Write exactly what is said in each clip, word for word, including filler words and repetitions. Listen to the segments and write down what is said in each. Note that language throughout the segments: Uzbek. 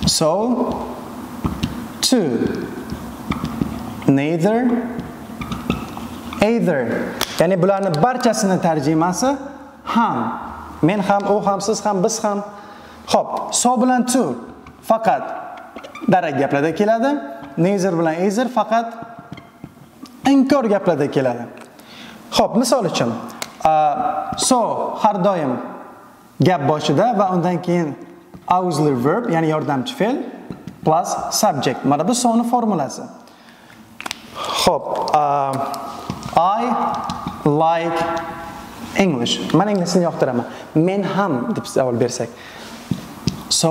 So, to. Neither, either. Ya'ni bularning barchasini tarjimasi ham. Men ham, u ham, siz ham, biz ham. Xo'p, so bilan to faqat darak gaplarda keladi. Neither bilan either faqat inkor gaplarda keladi. Xo'p, misol uchun, so har doim gap boshida va undan keyin auxiliary verb, ya'ni yordamchi fe'l plus subject. Mana bu so'ning formulasi. Xo'p, I like English. Men inglizni yoqtiraman. Men ham deb savol bersak. So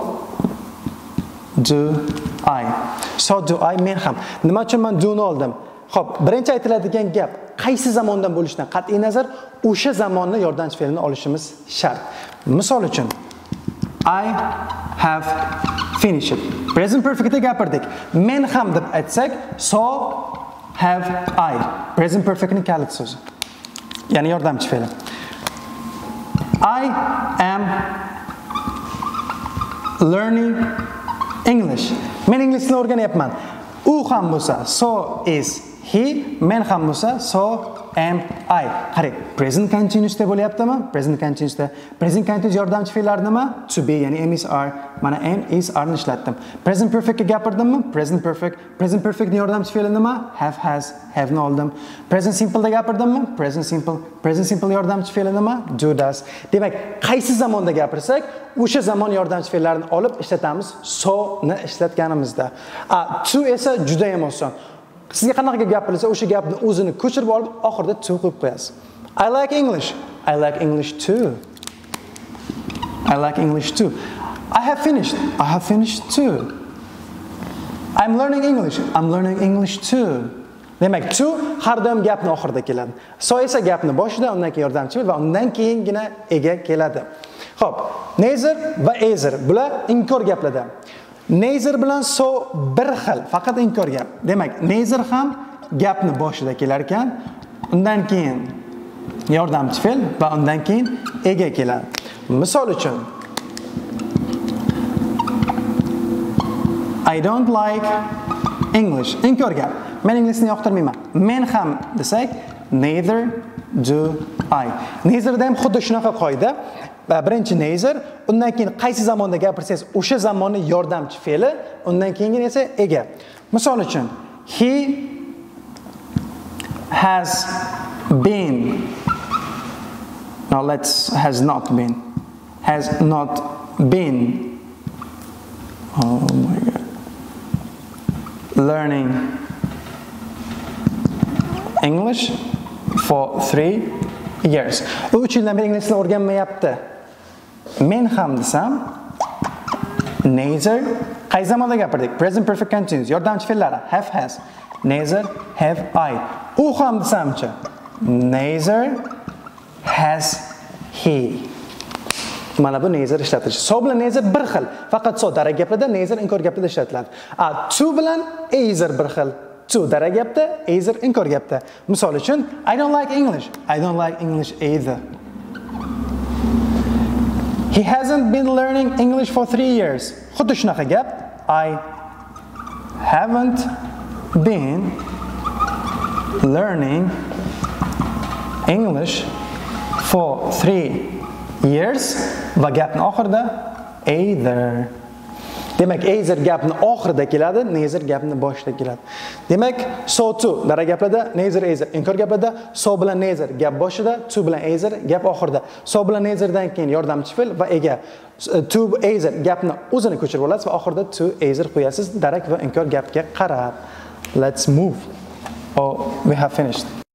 do I. So do I, men ham. Nima uchun men do ni oldim? Xo'p, birinchi aytiladigan gap qaysi zamondan bo'lishidan qat'iy nazar o'sha zamonni yordamchi fe'lini olishimiz shart. Misol uchun I have finished. Present perfectda gapirdik. Men ham deb aytsak, so have I. Present perfectning kalit so'zi. Ya'ni yordamchi fe'li. I am learning English. Men inglizni o'rganyapman. U ham bo'lsa, so is he, men ham bo'lsa, so am I. Qarang, present continuous deb bo'lyaptimi? Present continuous da. Present continuous yordamchi fe'llar nima? To be, ya'ni am is are. Mana am is are ni ishlatdim. Present perfect ga gapirdimmi? Present perfect. Present perfect ni yordamchi fe'li nima? Have, has, have ni oldim. Present simple da gapirdimmi? Present simple. Present simple yordamchi fe'li nima? Do, does. Demak, qaysi zamonda gapirsak, o'sha zamon yordamchi fe'llarini olib ishlatamiz so ni ishlatganimizda. A, to esa juda ham oson. Sizga qanaqa gap gapirilsa, o'sha gapni o'zini ko'chirib olib, oxirida to qo'yib qo'yasiz. I like English. I like English too. I like English too. I have finished. I have finished too. I'm learning English. I'm learning English too. Demak, to har doim gapni oxirida keladi. So esa gapni boshida, undan keyin yordamchi va undan keyingina ega keladi. Xo'p, neither va either bular inkor gaplarda. Neither bilan so bir xil, faqat inkor gap. Demak, neither ham gapni boshida kelar ekan, undan keyin yordamchi fe'l va undan keyin ega keladi. Misol uchun, I don't like English. Inkor gap. Men inglizni yoqtirmayman. Men ham desak, neither do I. Neither da ham xuddi shunaqa qoida. Va birinchi neither, undan keyin qaysi zamonda gapirsangiz, o'sha zamonning yordamchi fe'li, undan keyin esa ega. Misol uchun, he has been. Now let's has not been. Has not been. Oh my god. Learning English for three years. U uch yildan beri ingliz tilini o'rganmayapti. Men ham desam, neither, qay zamonda gapirdik? Present perfect continuous, yordamchi fe'llari have, has. Neither have I. U ham desamchi, neither has he. Mana bu neither ishlatilishi. So bilan neither bir xil. Faqat so darak gapida, neither inkor gapida ishlatiladi. A, to bilan either bir xil. To darak gapda, either inkor gapda. Misol uchun, I don't like English. I don't like English either. He hasn't been learning English for three years. Xuddi shunaqa gap. I haven't been learning English for three years. Va gapning oxirida either. Demak, either gapni oxirida keladi, neither gapni boshida keladi. Demak, so to darak gaplarda, neither either inkor gaplarda, so bilan neither gap boshida, to bilan either gap oxirida. So bilan neitherdan keyin yordamchi fe'l va ega. To either gapni o'zini ko'chirib olasiz va oxirida to either qo'yasiz darak va inkor gapga qarab. Let's move. Oh, we have finished.